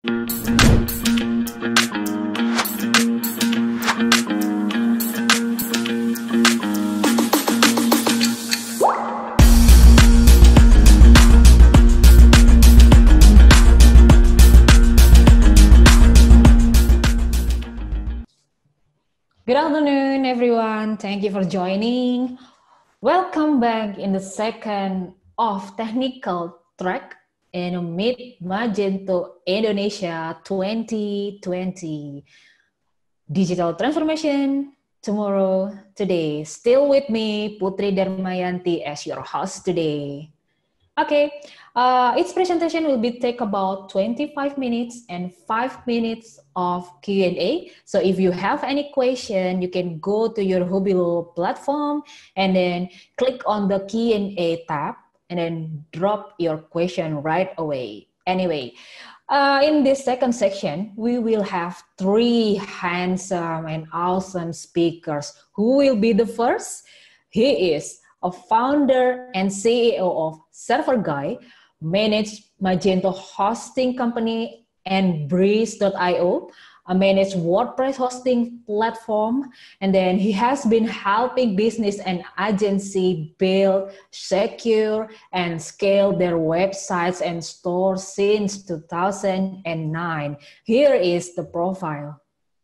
Good afternoon, everyone. Thank you for joining. Welcome back in the second of technical track in Meet Magento Indonesia 2020. Digital transformation, tomorrow, today. Still with me, Putri Darmayanti as your host today. Okay, its presentation will be take about 25 minutes and 5 minutes of Q&A. So if you have any question, you can go to your Hubilo platform and then click on the Q&A tab and then drop your question right away. Anyway, in this second section, we will have three handsome and awesome speakers. Who will be the first? He is a founder and CEO of ServerGuy, managed Magento hosting company and Breeze.io, a managed WordPress hosting platform. And then he has been helping business and agency build, secure, and scale their websites and stores since 2009. Here is the profile.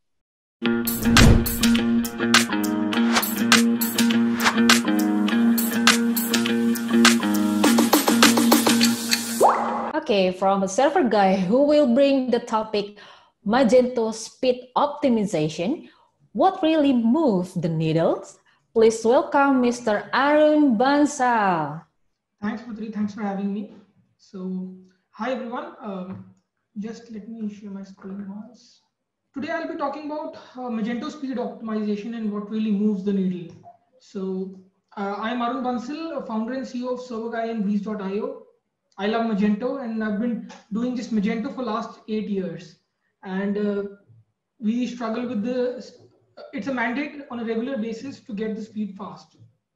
Okay, from a ServerGuy who will bring the topic Magento speed optimization. What really moves the needles? Please welcome Mr. Arun Bansal. Thanks, Putri. Thanks for having me. So, hi everyone. Just let me share my screen once. Today I'll be talking about Magento speed optimization and what really moves the needle. So, I'm Arun Bansal, founder and CEO of ServerGuy and Breeze.io. I love Magento and I've been doing this Magento for last 8 years. And we struggle with it's a mandate on a regular basis to get the speed fast.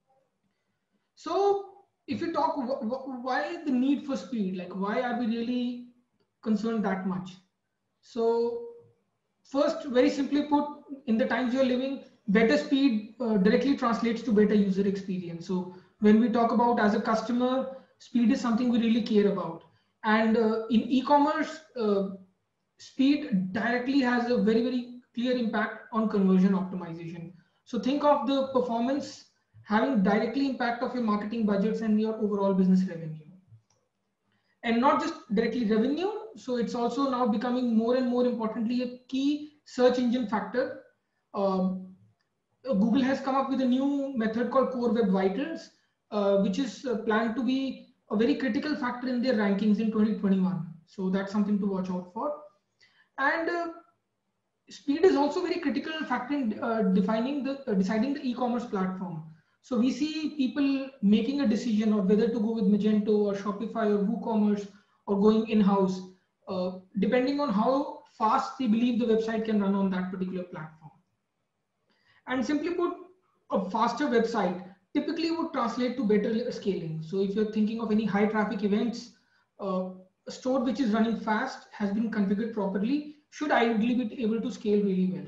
So if you talk, why the need for speed? Like, why are we really concerned that much? So first, very simply put, in the times you're living, better speed directly translates to better user experience. So when we talk about as a customer, speed is something we really care about. And in e-commerce, speed directly has a very, very clear impact on conversion optimization. So think of the performance having directly impact of your marketing budgets and your overall business revenue. And not just directly revenue, so it's also now becoming more and more importantly a key search engine factor. Google has come up with a new method called Core Web Vitals, which is planned to be a very critical factor in their rankings in 2021. So that's something to watch out for. And speed is also very critical factor in deciding the e-commerce platform. So we see people making a decision of whether to go with Magento or Shopify or WooCommerce or going in-house, depending on how fast they believe the website can run on that particular platform. And simply put, a faster website typically would translate to better scaling. So if you're thinking of any high traffic events, a store which is running fast, has been configured properly, should ideally be able to scale really well.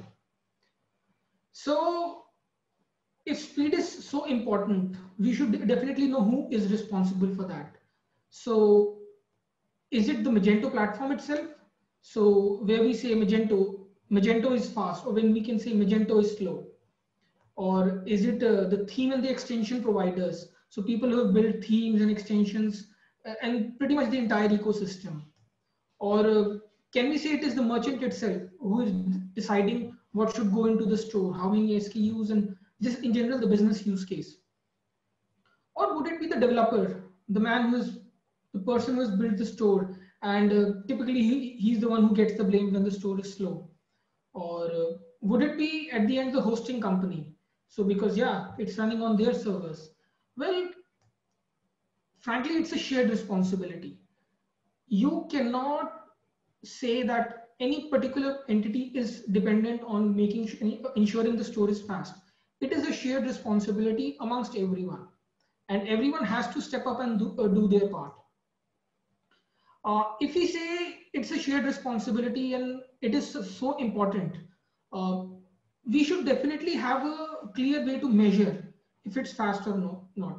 So if speed is so important, we should definitely know who is responsible for that. So is it the Magento platform itself? So where we say Magento is fast, or when we can say Magento is slow? Or is it the theme and the extension providers? So people who have built themes and extensions and pretty much the entire ecosystem. Or can we say it is the merchant itself who is deciding what should go into the store, how many SKUs, and just in general the business use case? Or would it be the developer, the person who has built the store, and typically he's the one who gets the blame when the store is slow? Or would it be at the end the hosting company? So because it's running on their servers. Well, frankly, it's a shared responsibility. You cannot say that any particular entity is dependent on ensuring the store is fast. It is a shared responsibility amongst everyone, and everyone has to step up and do their part. If we say it's a shared responsibility and it is so important, we should definitely have a clear way to measure if it's fast or not.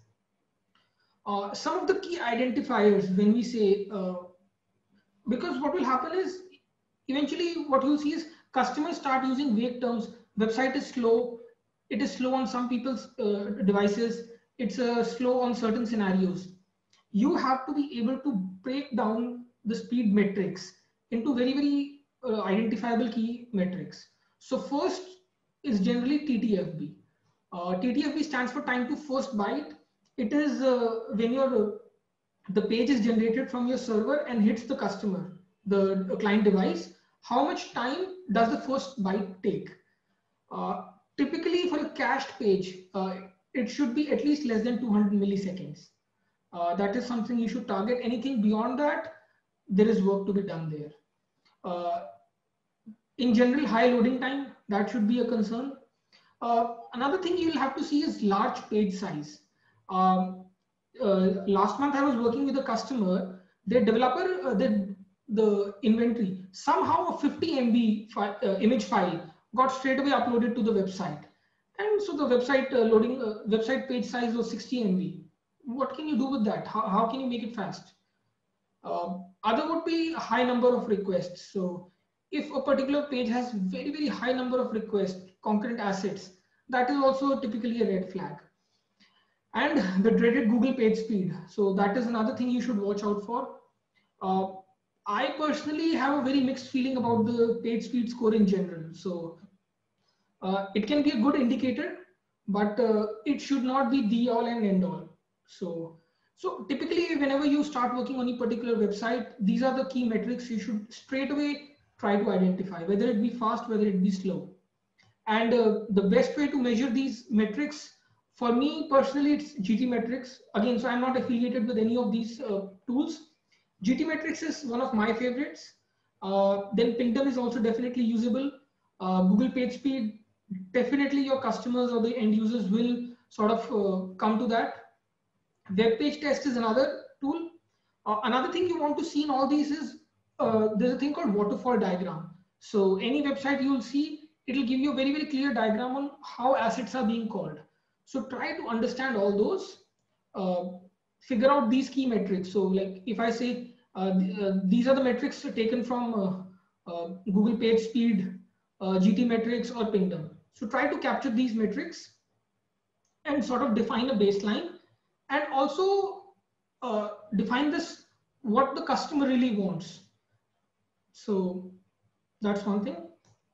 Some of the key identifiers when we say, because what will happen is eventually what you'll see is customers start using vague terms. Website is slow. It is slow on some people's devices. It's slow on certain scenarios. You have to be able to break down the speed metrics into very identifiable key metrics. So first is generally TTFB. TTFB stands for time to first byte. It is when the page is generated from your server and hits the customer, the client device. How much time does the first byte take? Typically for a cached page, it should be at least less than 200 milliseconds. That is something you should target. Anything beyond that, there is work to be done there. In general, high loading time, that should be a concern. Another thing you will have to see is large page size. Last month I was working with a customer. Their developer, the inventory, somehow a 50 MB image file got straight away uploaded to the website. And so the website website page size was 60 MB. What can you do with that? How can you make it fast? Other would be a high number of requests. So if a particular page has very high number of requests, concurrent assets, that is also typically a red flag. And the dreaded Google page speed. So that is another thing you should watch out for. I personally have a very mixed feeling about the page speed score in general. So it can be a good indicator, but it should not be the all and end all. So typically whenever you start working on a particular website, these are the key metrics you should straight away try to identify, whether it be fast, whether it be slow. And the best way to measure these metrics, for me personally, it's GTmetrix. Again, so I'm not affiliated with any of these tools. GTmetrix is one of my favorites. Then Pingdom is also definitely usable. Google PageSpeed, definitely your customers or the end users will sort of come to that. Web page test is another tool. Another thing you want to see in all these is there's a thing called waterfall diagram. So any website you will see, it will give you a very clear diagram on how assets are being called. So try to understand all those, figure out these key metrics. So like if I say these are the metrics taken from Google PageSpeed, GTmetrix or Pingdom. So try to capture these metrics and sort of define a baseline, and also define this, what the customer really wants. So that's one thing.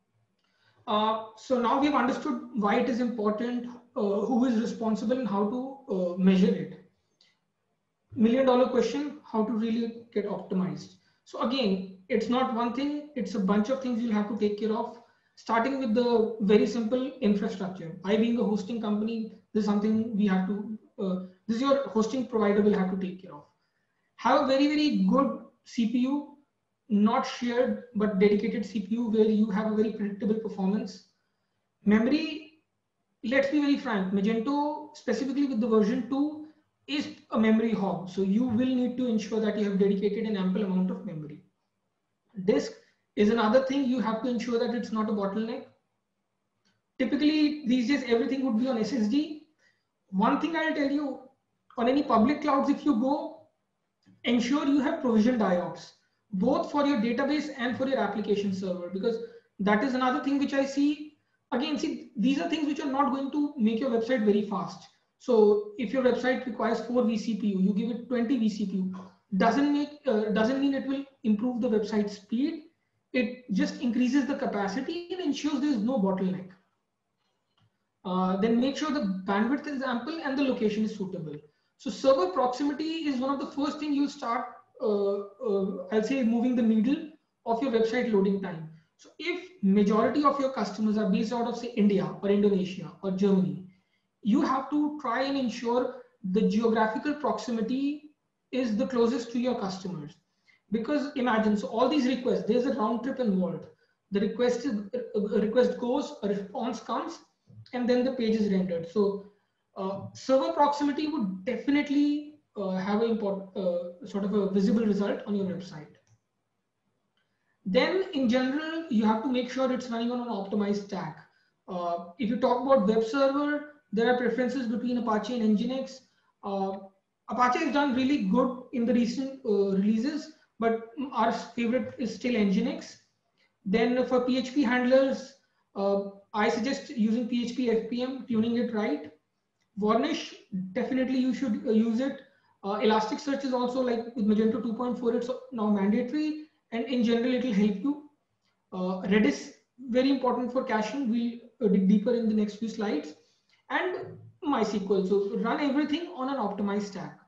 So now we've understood why it is important, who is responsible, and how to measure it. $1 million question, how to really get optimized. So again, it's not one thing, it's a bunch of things you'll have to take care of, starting with the very simple infrastructure. I being a hosting company, this is something we have to, this is your hosting provider will have to take care of. Have a very good CPU, not shared, but dedicated CPU where you have a very predictable performance. Memory, let's be very frank, Magento, specifically with the version 2, is a memory hog. So you will need to ensure that you have dedicated an ample amount of memory. Disk is another thing, you have to ensure that it's not a bottleneck. Typically, these days, everything would be on SSD. One thing I'll tell you, on any public clouds, if you go, ensure you have provisioned IOPS, both for your database and for your application server, because that is another thing which I see. Again, see, these are things which are not going to make your website very fast. So if your website requires 4 vCPU, you give it 20 vCPU, doesn't mean it will improve the website speed. It just increases the capacity and ensures there is no bottleneck. Then make sure the bandwidth is ample and the location is suitable. So server proximity is one of the first things you start, I'll say, moving the needle of your website loading time. So if majority of your customers are based out of, say, India or Indonesia or Germany, you have to try and ensure the geographical proximity is the closest to your customers. Because imagine, so all these requests, there's a round trip involved. The request goes, a response comes, and then the page is rendered. So server proximity would definitely have a sort of a visible result on your website. Then in general, you have to make sure it's running on an optimized stack. If you talk about web server, there are preferences between Apache and Nginx. Apache has done really good in the recent releases, but our favorite is still Nginx. Then for PHP handlers, I suggest using PHP FPM, tuning it right. Varnish, definitely you should use it. Elasticsearch is also, like with Magento 2.4, it's now mandatory, and in general, it will help you. Redis, very important for caching. We'll dig deeper in the next few slides. And MySQL, so run everything on an optimized stack.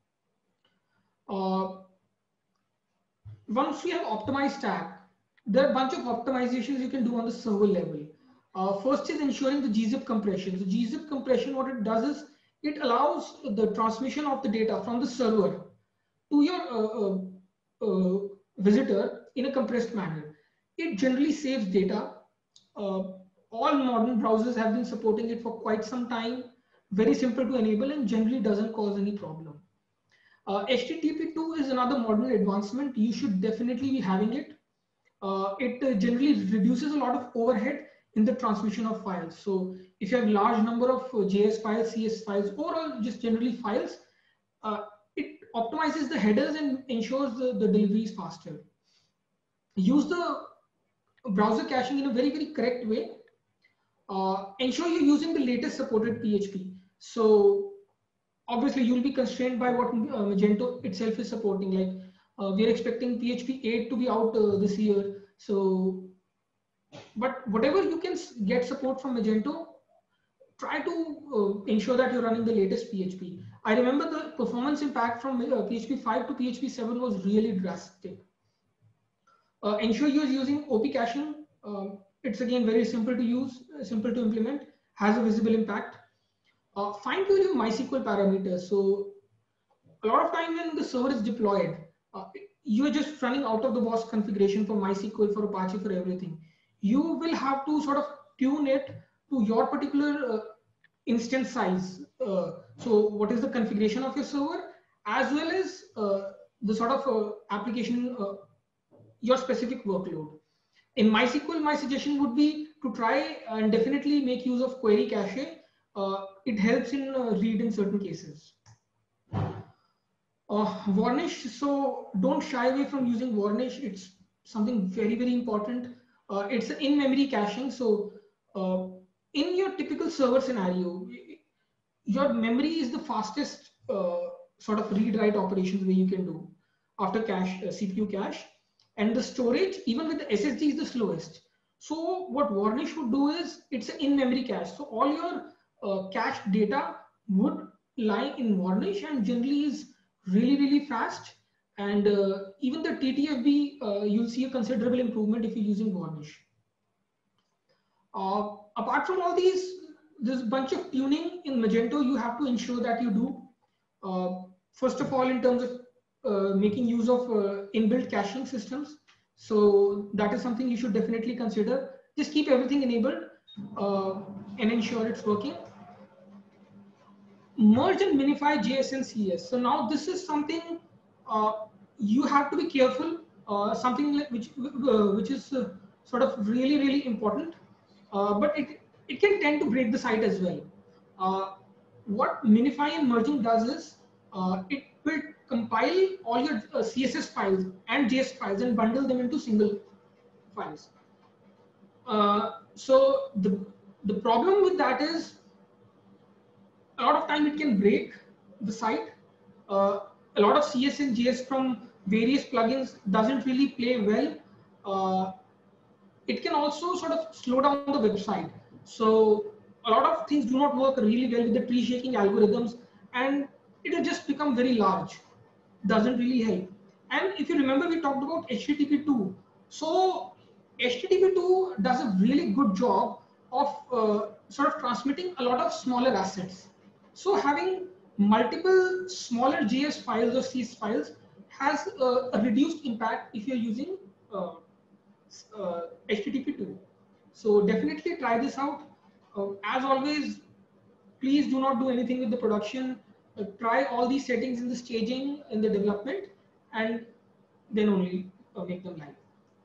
Once you have optimized stack, there are a bunch of optimizations you can do on the server level. First is ensuring the gzip compression. So gzip compression, what it does is it allows the transmission of the data from the server to your visitor in a compressed manner. It generally saves data. All modern browsers have been supporting it for quite some time. Very simple to enable and generally doesn't cause any problem. HTTP2 is another modern advancement. You should definitely be having it. It generally reduces a lot of overhead in the transmission of files. So if you have large number of JS files, CS files, or just generally files, it optimizes the headers and ensures the delivery is faster. Use the browser caching in a very, very correct way. Ensure you're using the latest supported PHP. So obviously you'll be constrained by what Magento itself is supporting. Like we are expecting PHP 8 to be out this year. So, but whatever you can get support from Magento, try to ensure that you're running the latest PHP. I remember the performance impact from PHP 5 to PHP 7 was really drastic. Ensure you're using OP caching. It's again very simple to use, simple to implement, has a visible impact. Fine tune your MySQL parameters. So a lot of time when the server is deployed, you're just running out of the box configuration for MySQL, for Apache, for everything. You will have to sort of tune it to your particular instance size. So what is the configuration of your server, as well as the sort of application, your specific workload. In MySQL, my suggestion would be to try and definitely make use of query cache. It helps in read in certain cases. Varnish, so don't shy away from using Varnish. It's something very, very important. It's in-memory caching. So in your typical server scenario, your memory is the fastest sort of read-write operations where you can do after cache, CPU cache. And the storage, even with the SSD, is the slowest. So what Varnish would do is it's an in-memory cache. So all your cached data would lie in Varnish and generally is really, really fast. And even the TTFB, you'll see a considerable improvement if you're using Varnish. Apart from all these, there's a bunch of tuning in Magento you have to ensure that you do. First of all, in terms of making use of inbuilt caching systems. So that is something you should definitely consider. Just keep everything enabled and ensure it's working. Merge and minify JS and CS. So now this is something you have to be careful. Something which is sort of really, really important. But it can tend to break the site as well. What minify and merging does is it will compile all your CSS files and JS files and bundle them into single files. So the problem with that is a lot of time it can break the site. A lot of CS and JS from various plugins doesn't really play well. It can also sort of slow down the website. So a lot of things do not work really well with the tree shaking algorithms, and it will just become very large. Doesn't really help. And if you remember, we talked about HTTP2. So HTTP2 does a really good job of sort of transmitting a lot of smaller assets. So having multiple smaller JS files or CS files has a reduced impact if you're using HTTP2. So definitely try this out. As always, please do not do anything with the production. try all these settings in the staging, in the development, and then only make them live.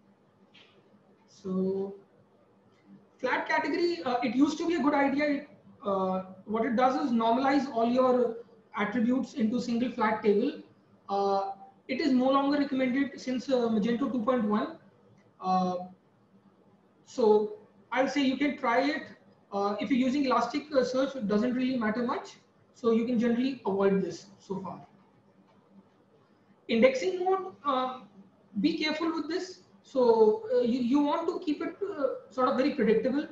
So flat category, it used to be a good idea. What it does is normalize all your attributes into single flat table. It is no longer recommended since Magento 2.1. So I'll say you can try it. If you're using Elasticsearch, it doesn't really matter much. So you can generally avoid this so far. Indexing mode, be careful with this. So you want to keep it sort of very predictable.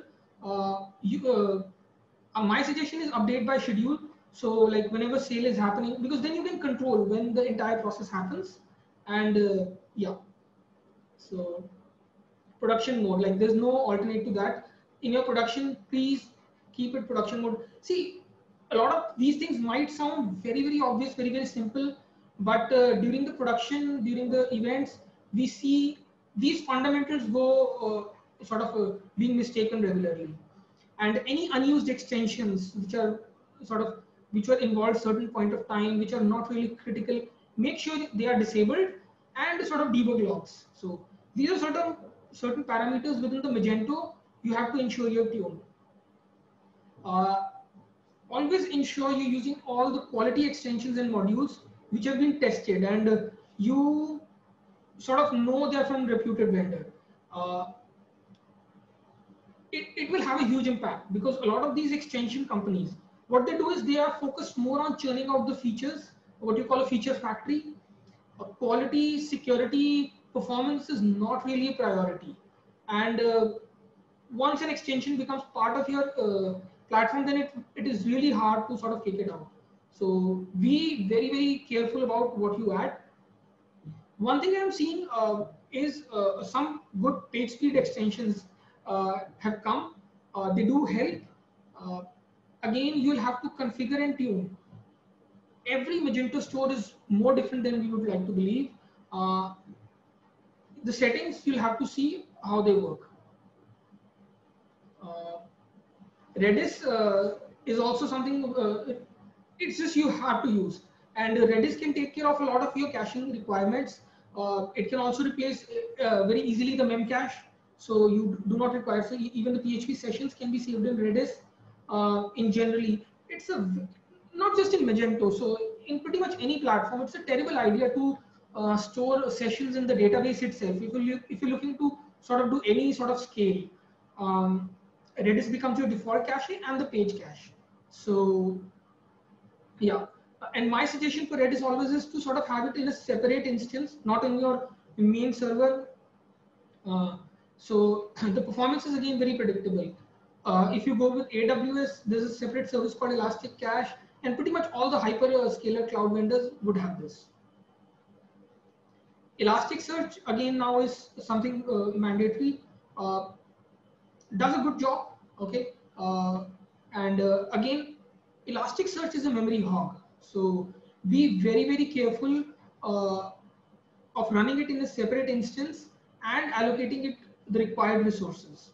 My suggestion is update by schedule. So like whenever sale is happening, because then you can control when the entire process happens. And yeah, so production mode, like there's no alternate to that. In your production, please keep it production mode. See, a lot of these things might sound very, very obvious, very, very simple, but during the production, during the events, we see these fundamentals go being mistaken regularly. And any unused extensions which were involved certain point of time, which are not really critical, make sure they are disabled, and sort of debug logs. So these are certain parameters within the Magento you have to ensure you're tuned. Always ensure you're using all the quality extensions and modules which have been tested, and you sort of know they're from reputed vendor. It will have a huge impact, because a lot of these extension companies, what they do is they are focused more on churning out the features, what you call a feature factory. Quality, security, performance is not really a priority. And once an extension becomes part of your platform, then it is really hard to sort of kick it out. So be very, very careful about what you add. One thing I'm seeing is some good page speed extensions have come. They do help. Again, you'll have to configure and tune. Every Magento store is more different than we would like to believe. The settings, you'll have to see how they work. Redis is also something, it's just you have to use. And Redis can take care of a lot of your caching requirements. It can also replace very easily the memcache. So you do not require, so even the PHP sessions can be saved in Redis. In generally, it's not just in Magento, so in pretty much any platform, it's a terrible idea to store sessions in the database itself. If you're looking to sort of do any sort of scale, Redis becomes your default cache and the page cache. So yeah, and my suggestion for Redis always is to sort of have it in a separate instance, not in your main server. So the performance is again very predictable. If you go with AWS, there's a separate service called Elastic Cache, and pretty much all the hyperscaler cloud vendors would have this. Elasticsearch again now is something mandatory. Does a good job, okay, and again, Elasticsearch is a memory hog, so be very, very careful of running it in a separate instance and allocating it the required resources.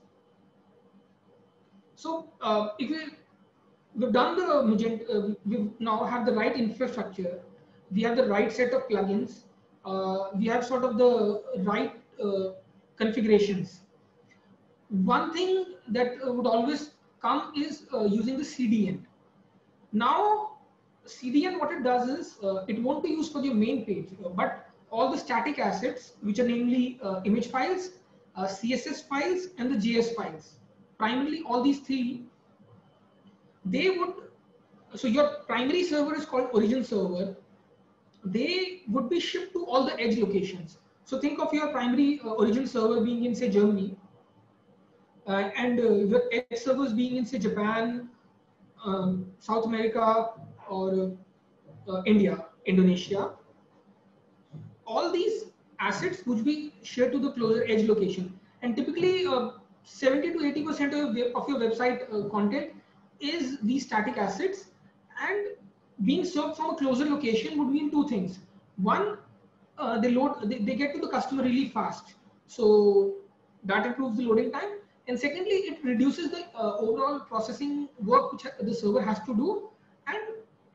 So if we've done the Magento, we now have the right infrastructure, we have the right set of plugins, we have sort of the right configurations. One thing that would always come is using the CDN. Now, CDN, what it does is, it won't be used for your main page, but all the static assets, which are namely image files, CSS files, and the JS files. Primarily, all these three, they would, so your primary server is called origin server. They would be shipped to all the edge locations. So think of your primary origin server being in, say, Germany, and your edge servers being in, say, Japan, South America, or India, Indonesia. All these assets would be shared to the closer edge location, and typically 70 to 80% of your website content is these static assets, and being served from a closer location would mean two things. One, they get to the customer really fast, so that improves the loading time. And secondly, it reduces the overall processing work which the server has to do, and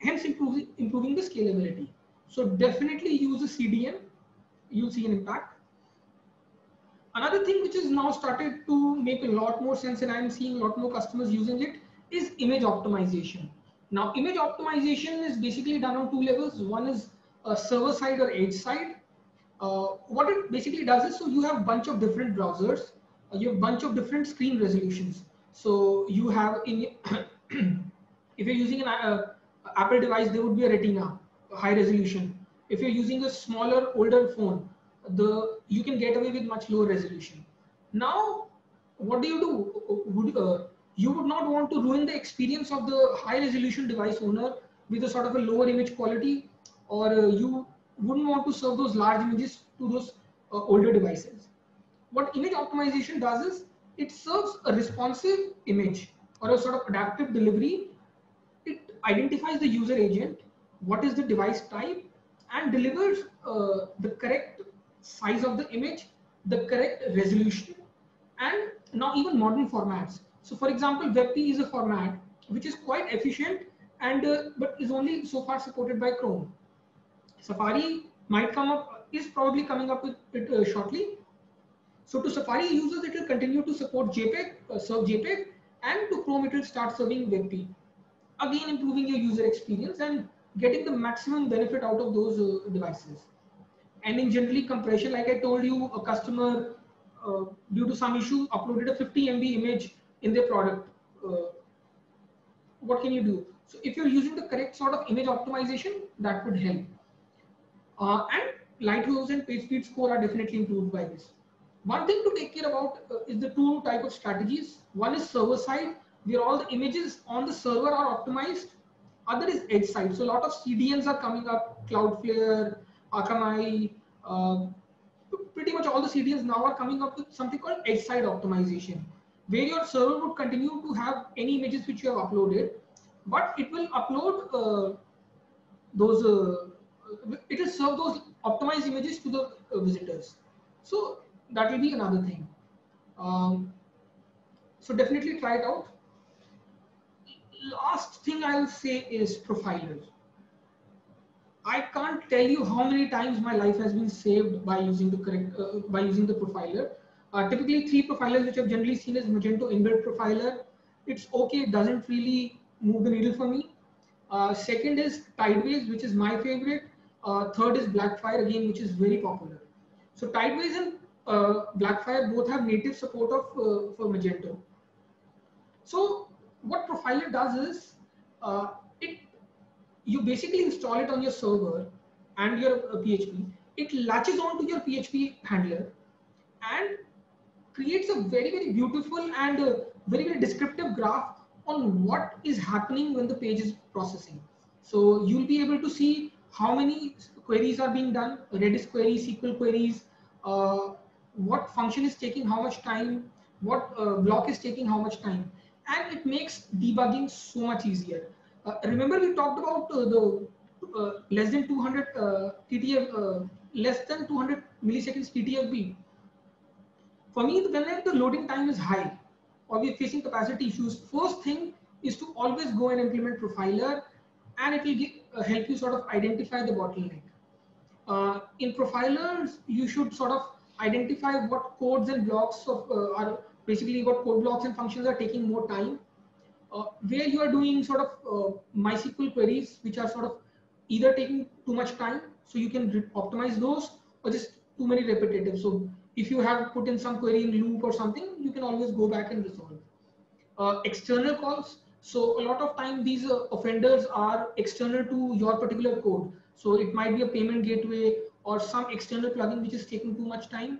hence improving the scalability. So definitely use a CDN, you'll see an impact. Another thing which is now started to make a lot more sense, and I'm seeing a lot more customers using it, is image optimization. Now, image optimization is basically done on two levels. One is server side or edge side. What it basically does is, so you have a bunch of different browsers, you have a bunch of different screen resolutions. So you have in if you're using an Apple device, there would be a Retina, a high resolution. If you're using a smaller, older phone, you can get away with much lower resolution. Now, what do? You would not want to ruin the experience of the high resolution device owner with a sort of a lower image quality, or you wouldn't want to serve those large images to those older devices. What image optimization does is it serves a responsive image or a sort of adaptive delivery. It identifies the user agent, what is the device type, and delivers the correct size of the image, the correct resolution, and now even modern formats. So for example, WebP is a format which is quite efficient and but is only so far supported by Chrome. Safari might come up, is probably coming up with it shortly. So to Safari users, it will continue to support JPEG, serve JPEG, and to Chrome, it will start serving WebP. Again, improving your user experience and getting the maximum benefit out of those devices. And in generally compression, like I told you, a customer, due to some issue, uploaded a 50 MB image in their product. What can you do? So if you're using the correct sort of image optimization, that would help. And Lighthouse and PageSpeed score are definitely improved by this. One thing to take care about is the two type of strategies. One is server side, where all the images on the server are optimized. Other is edge side. So a lot of CDNs are coming up, Cloudflare, Akamai, pretty much all the CDNs now are coming up with something called edge side optimization, where your server would continue to have any images which you have uploaded, but it will upload it will serve those optimized images to the visitors. So that will be another thing. So definitely try it out. Last thing I'll say is profilers. I can't tell you how many times my life has been saved by using the profiler. Typically, three profilers which I've generally seen is Magento inbuilt profiler. It's okay, it doesn't really move the needle for me. Second is Tideways, which is my favorite. Third is Blackfire, again, which is very popular. So Tideways and Blackfire both have native support of for Magento. So what profiler does is you basically install it on your server and your PHP. It latches onto your PHP handler and creates a very beautiful and very descriptive graph on what is happening when the page is processing. So you'll be able to see how many queries are being done, Redis queries, SQL queries, what function is taking how much time, what block is taking how much time, and it makes debugging so much easier. Remember we talked about the less than 200 TTF, less than 200 milliseconds TTFB. For me, whenever the loading time is high or we're facing capacity issues, first thing is to always go and implement Profiler, and it will help you sort of identify the bottleneck. In Profilers, you should sort of identify what codes and blocks are basically what code blocks and functions are taking more time. Where you are doing sort of MySQL queries, which are sort of either taking too much time, so you can optimize those, or just too many repetitive. So if you have put in some query in loop or something, you can always go back and resolve. External calls. So a lot of time these offenders are external to your particular code. So it might be a payment gateway or some external plugin which is taking too much time.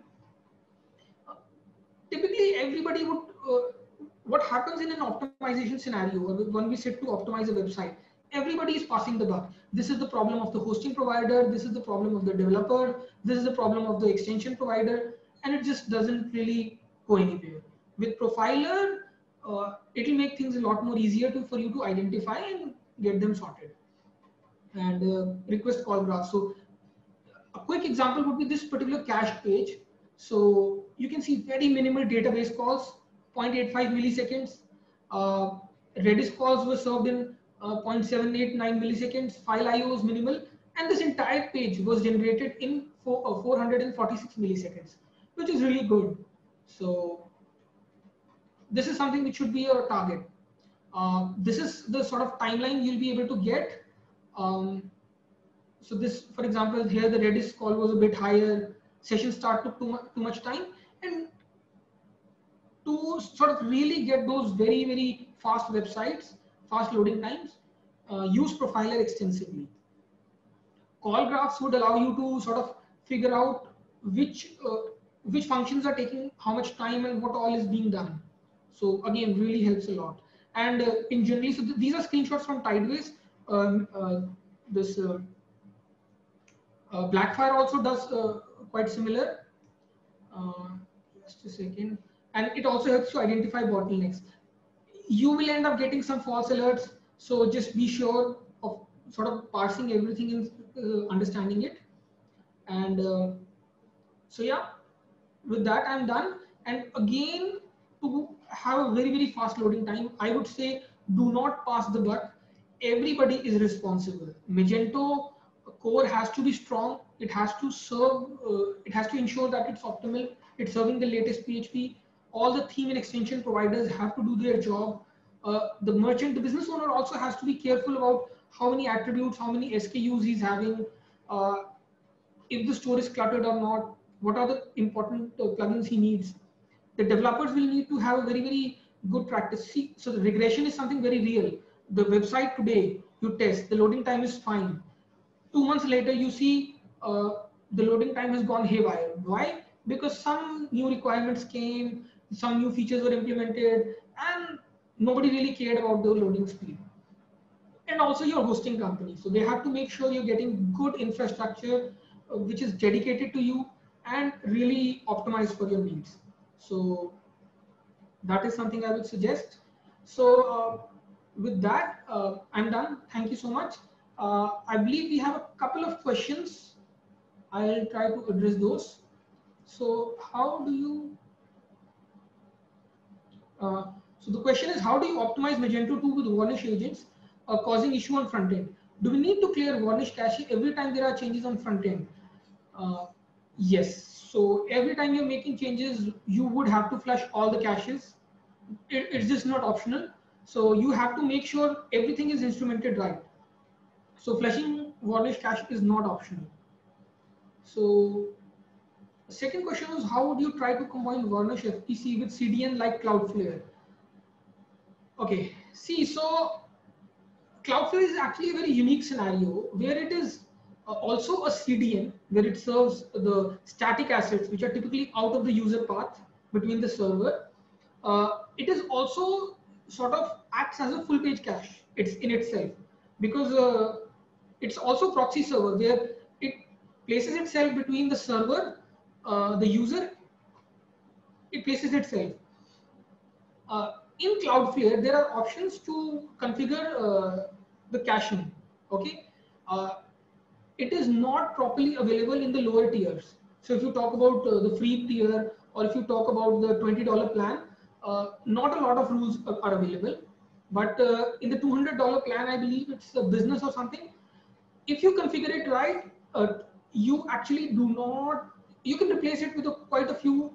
Typically, everybody would. What happens in an optimization scenario when we sit to optimize a website? Everybody is passing the buck. This is the problem of the hosting provider. This is the problem of the developer. This is the problem of the extension provider, and it just doesn't really go anywhere. With Profiler, it will make things a lot more easier for you to identify and get them sorted. And request call graph. So a quick example would be this particular cached page. So you can see very minimal database calls, 0.85 milliseconds. Redis calls were served in 0.789 milliseconds, file IO is minimal, and this entire page was generated in 446 milliseconds, which is really good. So this is something which should be your target. This is the sort of timeline you'll be able to get. So this, for example, here the Redis call was a bit higher, session start took too much time, and to sort of really get those very, very fast websites, fast loading times, use Profiler extensively. Call graphs would allow you to sort of figure out which functions are taking how much time and what all is being done. So again, really helps a lot. And in generally, so these are screenshots from Tideways. This Blackfire also does quite similar. Just a second. And it also helps to identify bottlenecks. You will end up getting some false alerts. So just be sure of sort of parsing everything and understanding it. And so yeah, with that I'm done. And again, to have a very, very fast loading time, I would say do not pass the buck. Everybody is responsible. Magento core has to be strong. It has to serve, it has to ensure that it's optimal. It's serving the latest PHP. All the theme and extension providers have to do their job. The merchant, the business owner also has to be careful about how many attributes, how many SKUs he's having, if the store is cluttered or not, what are the important plugins he needs. The developers will need to have a very, very good practice. See, so the regression is something very real. The website today, you test, the loading time is fine. 2 months later, you see the loading time has gone haywire. Why? Because some new requirements came, some new features were implemented, and nobody really cared about the loading speed. And also your hosting company. So they have to make sure you're getting good infrastructure, which is dedicated to you and really optimized for your needs. So that is something I would suggest. So with that, I'm done. Thank you so much. I believe we have a couple of questions. I'll try to address those. So how do you, so the question is, how do you optimize Magento 2 with Varnish agents causing issue on front end? Do we need to clear Varnish cache every time there are changes on front end? Yes. So every time you're making changes, you would have to flush all the caches. It's just not optional. So you have to make sure everything is instrumented right. So flushing Varnish cache is not optional. So the second question was, how would you try to combine Varnish FPC with CDN like Cloudflare? Okay, see, so Cloudflare is actually a very unique scenario where it is also a CDN where it serves the static assets which are typically out of the user path between the server. It is also sort of acts as a full page cache. It's in itself because it's also proxy server where it places itself between the server, the user. It places itself. In Cloudflare, there are options to configure the caching. Okay. It is not properly available in the lower tiers. So if you talk about the free tier, or if you talk about the $20 plan, not a lot of rules are available. But in the $200 plan, I believe it's a business or something. If you configure it right, you actually do not, you can replace it with quite a few,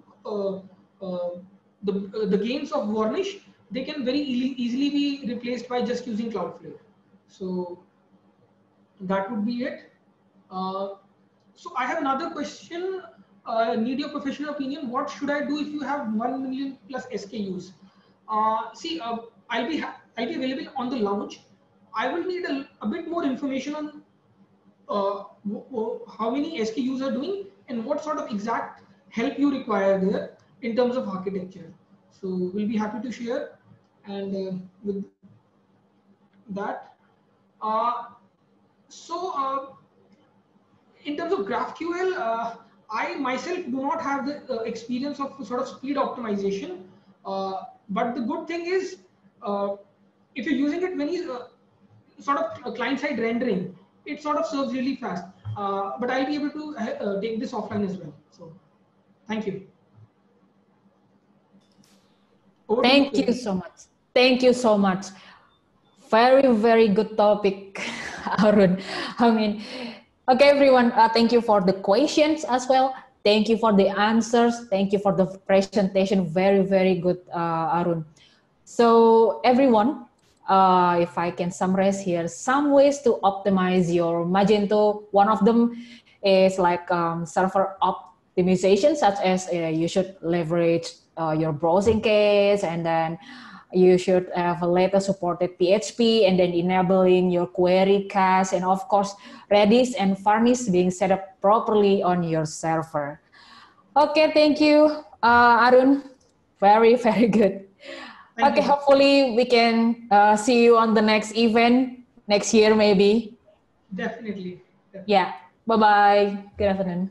the gains of Varnish, they can very easily be replaced by just using Cloudflare. So that would be it. So I have another question. Need your professional opinion. What should I do if you have 1 million plus SKUs? See, I'll be available on the launch. I will need a bit more information on how many SKUs are doing and what sort of exact help you require there in terms of architecture. So we'll be happy to share. And with that, in terms of GraphQL, I myself do not have the experience of sort of speed optimization. But the good thing is, if you're using it when you sort of client-side rendering, it sort of serves really fast. But I'll be able to take this offline as well. So thank you. Thank you so much. Thank you so much. Very, very good topic, Arun. I mean, okay, everyone, thank you for the questions as well. Thank you for the answers. Thank you for the presentation. Very, very good, Arun. So, everyone, if I can summarize here, some ways to optimize your Magento. One of them is like server optimization, such as you should leverage your browsing case, and then you should have a latest supported PHP, and then enabling your query cache, and of course, Redis and Varnish being set up properly on your server. Okay, thank you, Arun. Very, very good. Thank Okay, you. hopefully we can see you on the next event next year, maybe. Definitely. Yeah. Bye-bye. Good afternoon.